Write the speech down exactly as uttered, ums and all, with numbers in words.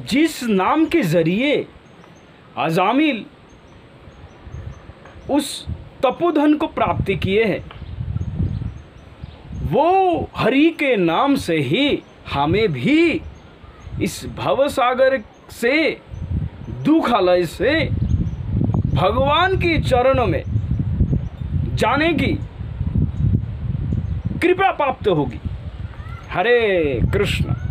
जिस नाम के जरिए अजामिल उस तपोधन को प्राप्त किए हैं, वो हरि के नाम से ही हमें भी इस भवसागर से, दुखालय से भगवान के चरणों में जाने की कृपा प्राप्त होगी। हरे कृष्ण।